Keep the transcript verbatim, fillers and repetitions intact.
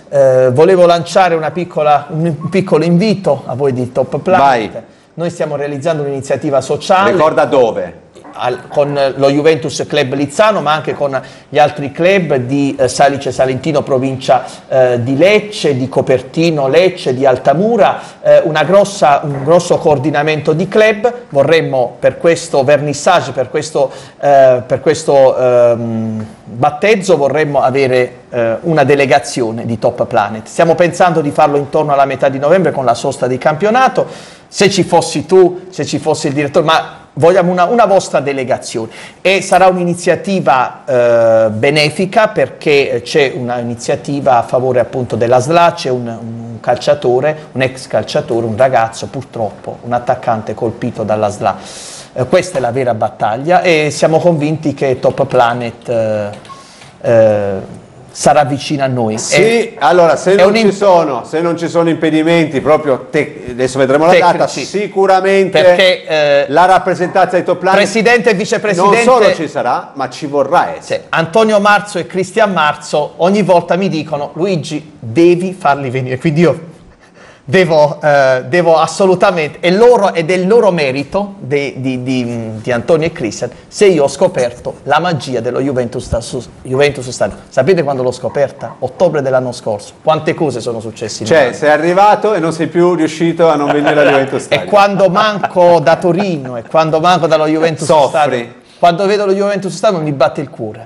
Eh, volevo lanciare una piccola, un piccolo invito a voi di Top Planet. Vai. Noi stiamo realizzando un'iniziativa sociale. Ricorda dove? Al, con lo Juventus Club Lizzano, ma anche con gli altri club di eh, Salice Salentino, provincia eh, di Lecce, di Copertino Lecce, di Altamura, eh, una grossa, un grosso coordinamento di club. Vorremmo per questo vernissage, per questo, eh, per questo ehm, battezzo, vorremmo avere eh, una delegazione di Top Planet. Stiamo pensando di farlo intorno alla metà di novembre con la sosta di campionato. Se ci fossi tu, se ci fosse il direttore, ma vogliamo una, una vostra delegazione, e sarà un'iniziativa eh, benefica, perché c'è un'iniziativa a favore appunto della S L A. C'è un, un calciatore, un ex calciatore, un ragazzo purtroppo, un attaccante colpito dalla S L A. Eh, questa è la vera battaglia e siamo convinti che Top Planet eh, eh, sarà vicino a noi. Sì, è, allora se è non, un ci sono, se non ci sono impedimenti proprio, te, adesso vedremo la tecnici, data, sicuramente perché, eh, la rappresentanza di Top Planet, presidente e vicepresidente, non solo ci sarà, ma ci vorrà essere. Sì. Antonio Marzo e Cristian Marzo ogni volta mi dicono: Luigi, devi farli venire, quindi io devo, eh, devo assolutamente, è loro, ed è il loro merito di, di, di, di Antonio e Cristian, se io ho scoperto la magia dello Juventus, Juventus Stadio. Sapete quando l'ho scoperta? Ottobre dell'anno scorso. Quante cose sono successe in Cioè, Italia. sei arrivato e non sei più riuscito a non venire al Juventus Stadio. E quando manco da Torino, e quando manco dallo Juventus Soffri. Stadio, quando vedo lo Juventus Stadio mi batte il cuore.